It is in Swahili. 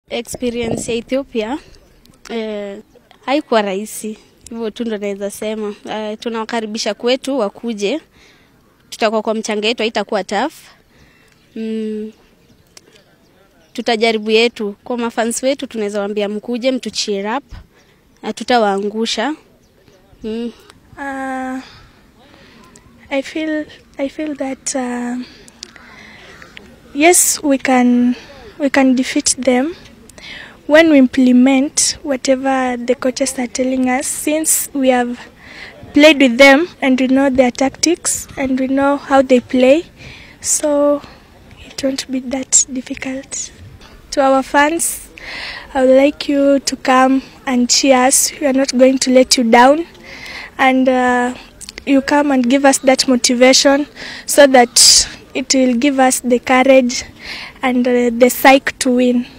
Experience ya Ethiopia haikuwa rahisi. Hivyo tu ndo naweza sema. Tunawakaribisha kwetu wakuje. Tutakuwa kwa mchanga yetu, haitakuwa tough. Tutajaribu yetu. Kwa mafans wetu tunaweza waambia mkuje, mtu cheer up. Tutawaangusha. I feel that yes, we can defeat them when we implement whatever the coaches are telling us, since we have played with them and we know their tactics and we know how they play, so it won't be that difficult. To our fans, I would like you to come and cheer us. We are not going to let you down, and you come and give us that motivation so that it will give us the courage and the psyche to win.